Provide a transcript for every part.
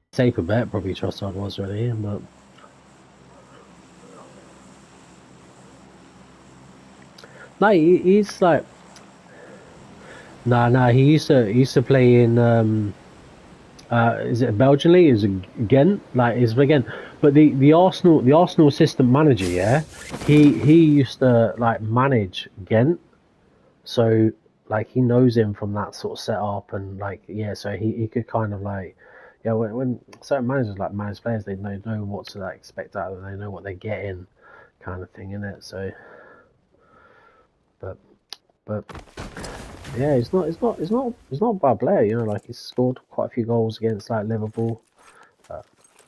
safer bet probably Trossard was really, but no, he's like he used to play in is it a Belgian league? Is it Ghent? Like is again, but the Arsenal assistant manager, yeah, he used to like manage Ghent, so like he knows him from that sort of setup and like yeah, so he could kind of like yeah when certain managers like manage players, they know what to like expect out of them, they know what they're getting, kind of thing in it. So but but yeah, it's not a bad player, you know, like he's scored quite a few goals against like Liverpool. Uh,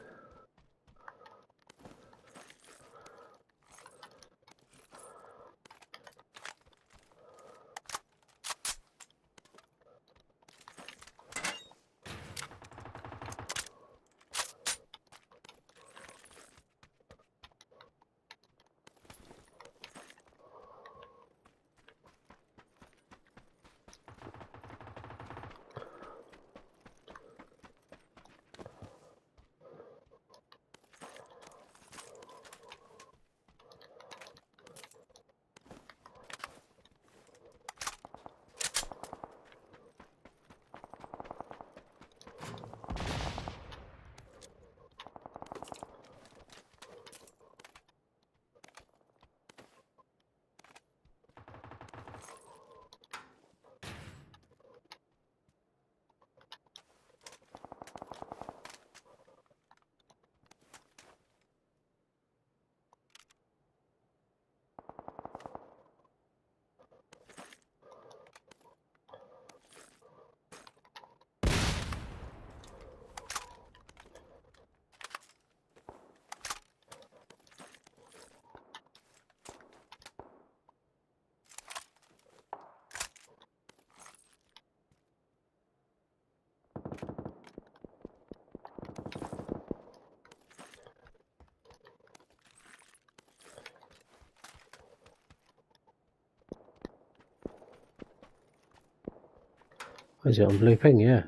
is it on Blue Ping? Yeah.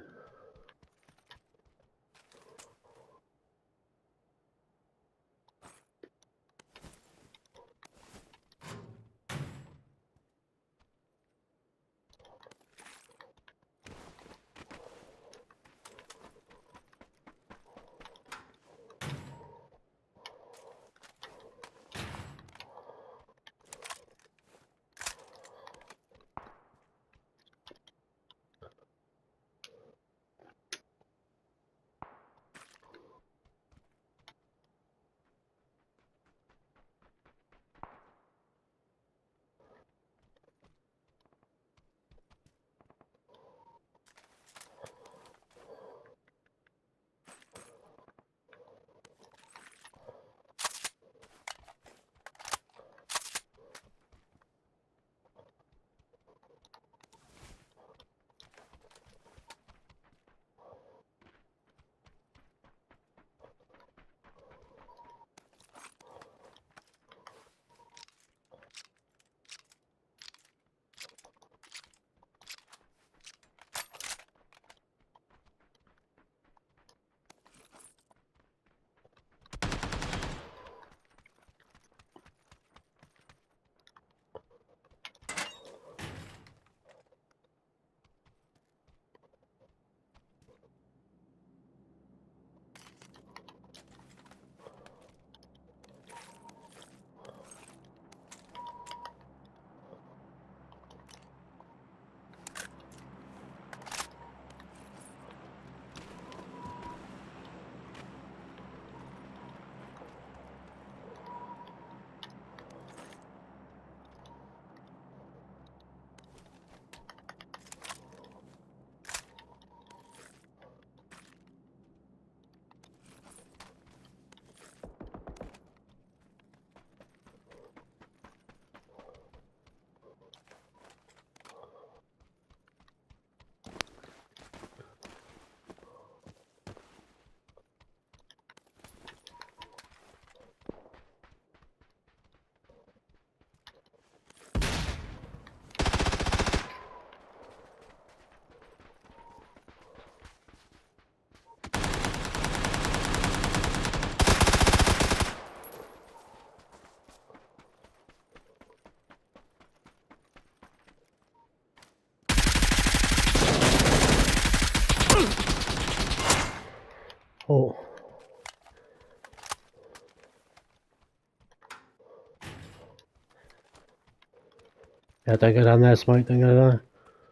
Yeah, don't go down there, Smoke. Don't go down there.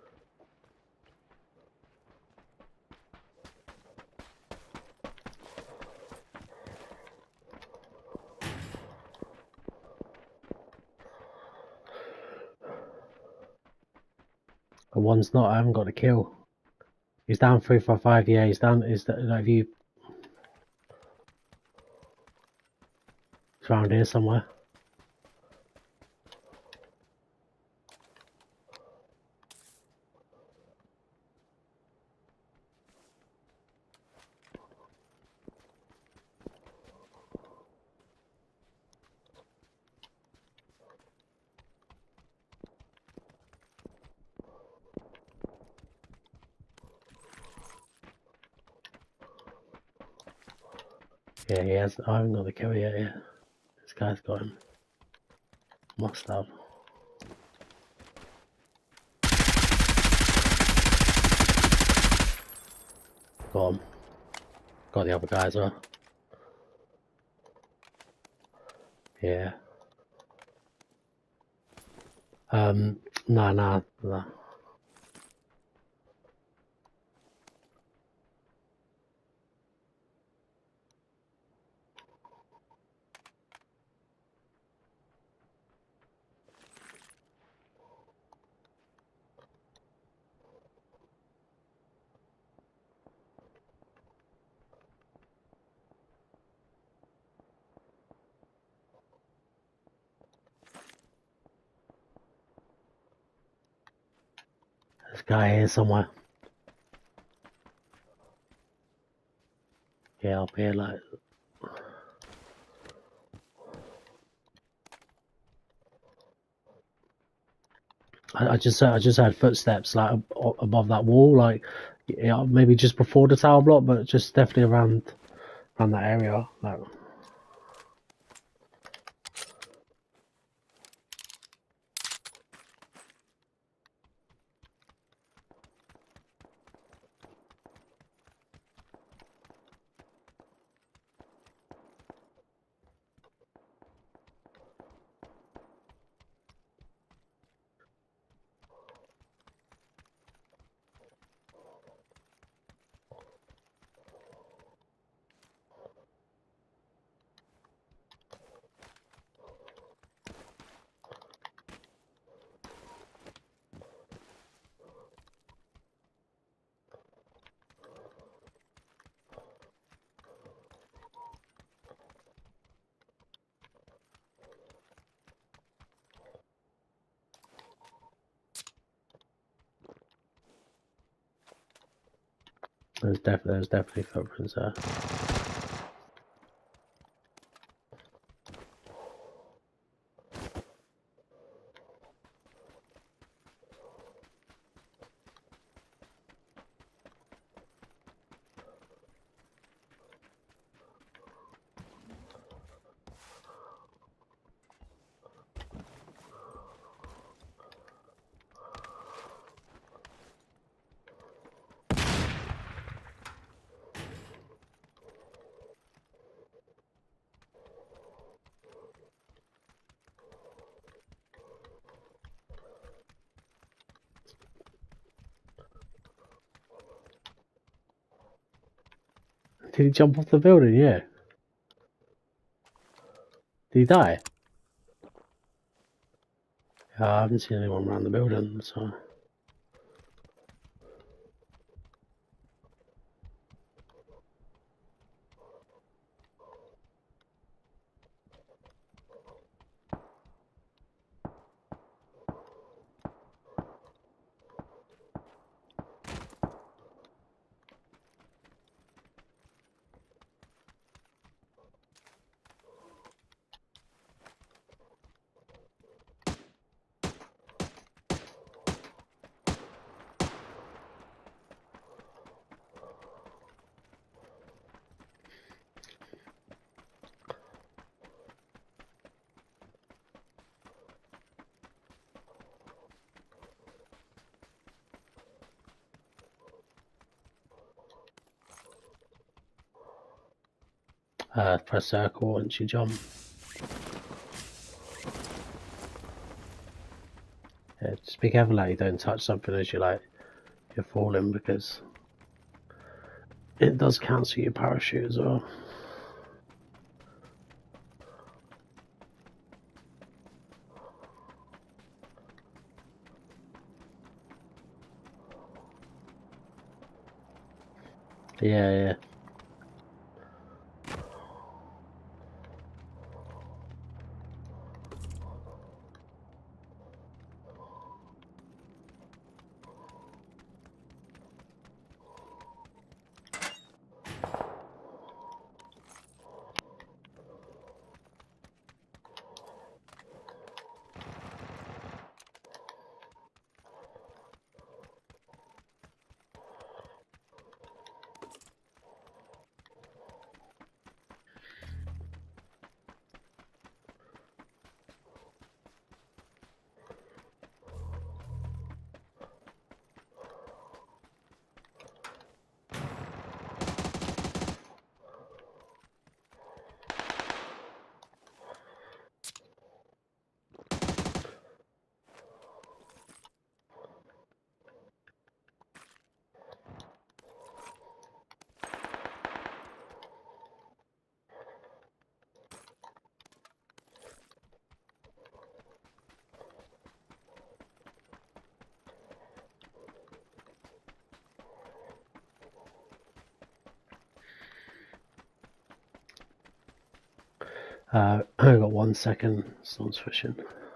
But one's not. I haven't got a kill. He's down 355. Yeah, he's down. Is that like you? It's around here somewhere. Yeah, he has. I haven't got the kill yet. Yeah, this guy's got him. Must have. Got him. Got the other guy as well. Yeah. Nah. This guy here somewhere. Yeah, up here, like. I just heard footsteps like above that wall, like yeah, maybe just before the tower block, but just definitely around that area. Like, there's definitely footprints there. Did he jump off the building? Yeah. Did he die? Yeah, I haven't seen anyone around the building, so. Press circle once you jump. Yeah, Yeah, just be careful that you don't touch something as you're falling, because it does cancel your parachute as well. Yeah. I got 1 second. Someone's fishing.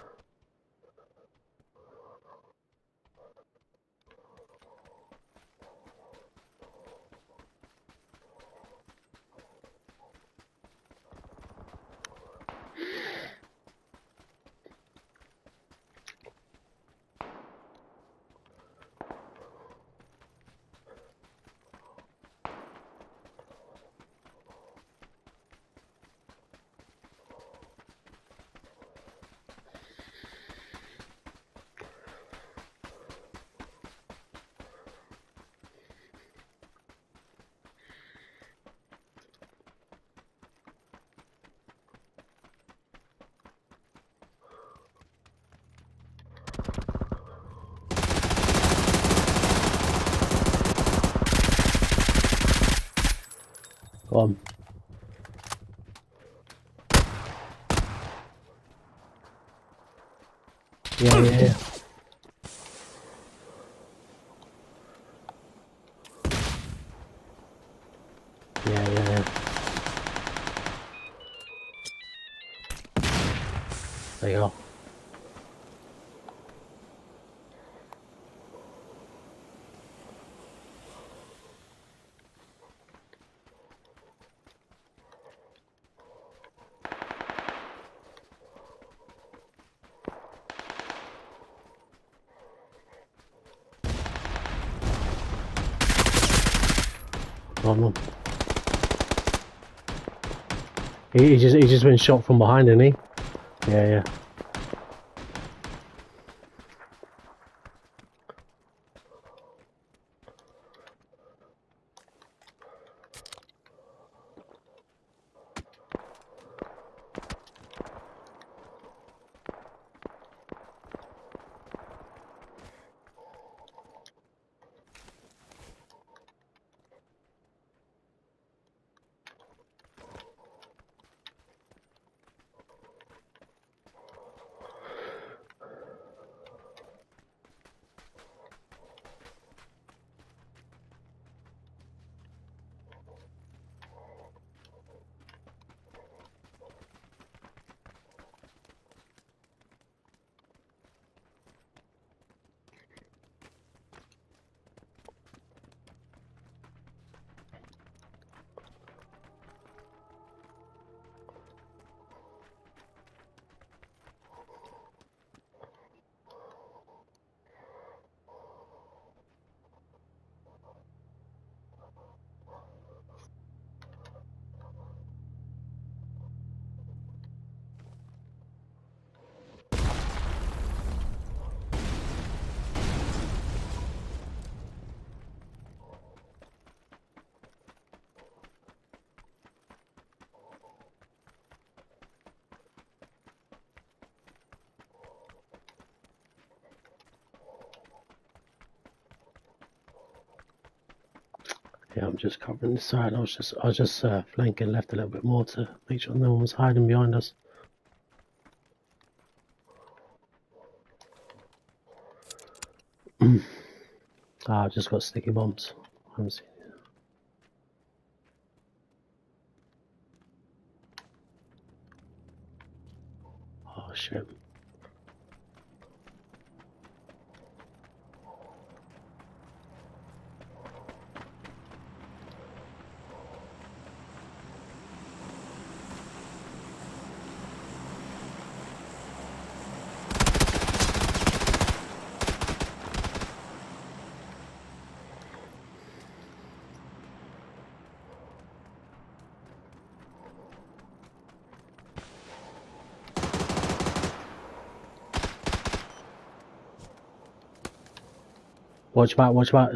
Go on. Yeah. Yeah. There you go. Come on. He just been shot from behind, didn't he? Yeah. Yeah, I'm just covering this side. I was just flanking left a little bit more to make sure no one was hiding behind us. I've just got sticky bombs. I'm seeing. Oh shit. Watch back, watch back.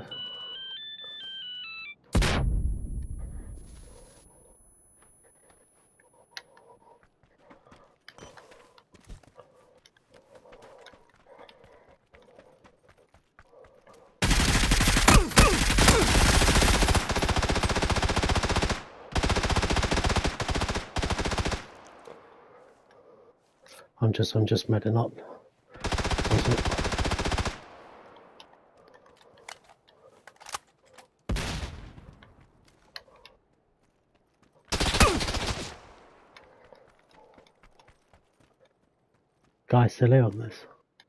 I'm just medding up. Guys still here on this.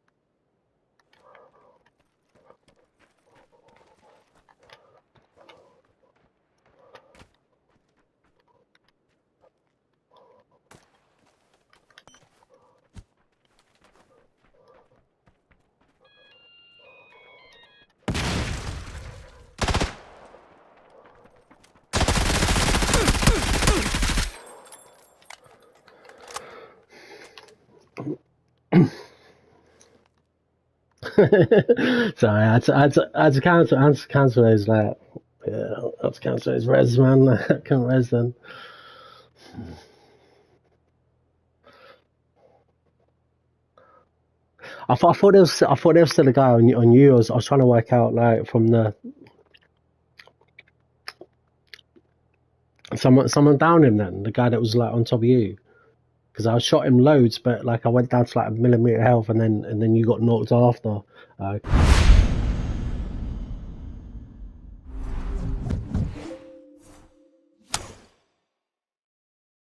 Sorry, I had to cancel his like, yeah, I had to cancel his res, man. I couldn't res then. I thought there was still a guy on you. I was trying to work out like from the someone downed him then, the guy that was like on top of you. Because I shot him loads, but like I went down to like a millimeter health, and then you got knocked after.